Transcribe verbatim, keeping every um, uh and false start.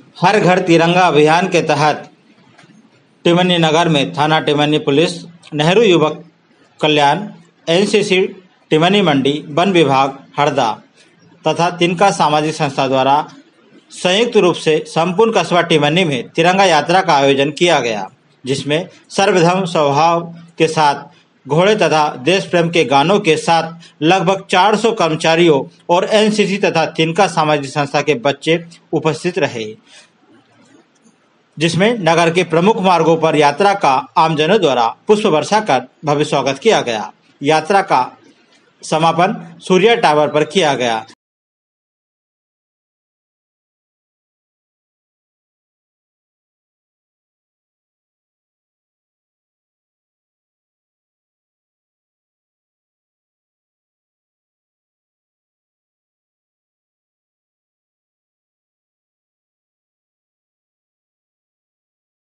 हर घर तिरंगा अभियान के तहत टिमनी नगर में थाना टिमनी पुलिस, नेहरू युवक कल्याण, एनसीसी टिमनी मंडी, वन विभाग हरदा तथा तिनका सामाजिक संस्था द्वारा संयुक्त रूप से संपूर्ण कस्बा टिमनी में तिरंगा यात्रा का आयोजन किया गया, जिसमें सर्वधर्म स्वभाव के साथ घोड़े तथा देश प्रेम के गानों के साथ लगभग चार सौ कर्मचारियों और एनसीसी तथा तिनका सामाजिक संस्था के बच्चे उपस्थित रहे, जिसमें नगर के प्रमुख मार्गों पर यात्रा का आमजनों द्वारा पुष्प वर्षा कर भव्य स्वागत किया गया। यात्रा का समापन सूर्या टावर पर किया गया।